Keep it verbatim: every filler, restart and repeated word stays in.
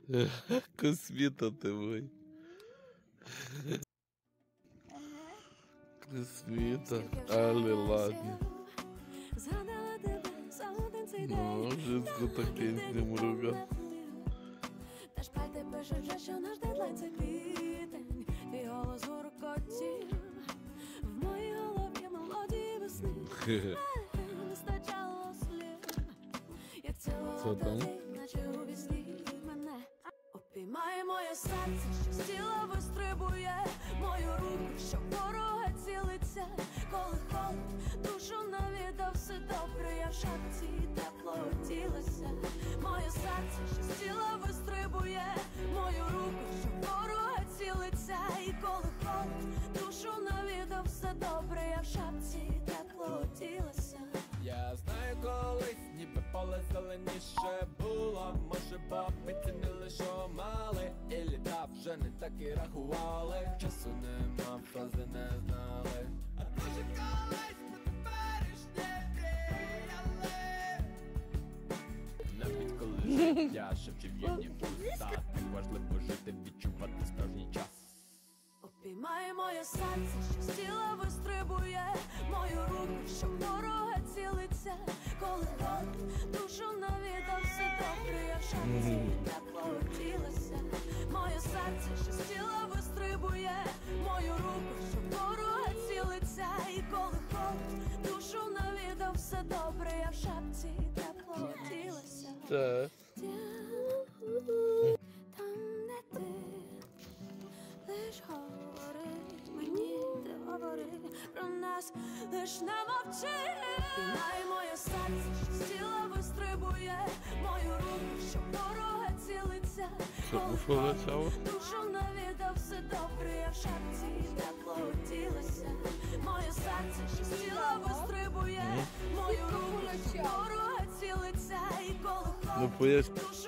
Косміта ти мой. Косміта, але ладно. Ну, жінку так пісню мруга. Та шпальти пишуть вже, що наш дедлайн це квітень. Твій голос гуркотів в моїй голові мелодії весни. Не стачало слів, як цілувала тоді, наче у вісні мене. Обіймає моє серце, що з тіла вистрибує, мою руку, що ворога цілиться. Коли холод душу навідав, все добре, я в шапці тепло оділася. Моє серце, що з тіла вистрибує, мою руку, що ворога цілиться. І коли холод душу навідав, все добре, я в шапці тепло оділася. Я знаю, колись ніби поле зеленіше було. Може, баби цінили, що мали, і літа вже не так і рахували. Часу нема, фрази не знали. А може колись ми теперішнє мріяли. Навіть коли життя ще в чим'єнні пуста, так важливо жити, відчувати справжній час. Обіймає моє серце, що з тіла вистрибує, мою руку, що ворога цілиться. Коли холод душу навідав, все добре, я в шапці тепло оділася. Моє серце, що з тіла вистрибує, мою руку, що ворога цілиться. І коли холод душу навідав, все добре, я в шапці тепло оділася. Так. Там, де ти лиш говори, мені ти говори про нас, лиш не мовчи. Піймай моє серце, що з тіла вистрибує, мою руку, що ворога цілиться. Коли холод душу навідав, все добре, я в шапці тепло оділася. Моє серце, що з тіла вистрибує, мою руку, що ворога цілиться. І коли холод душу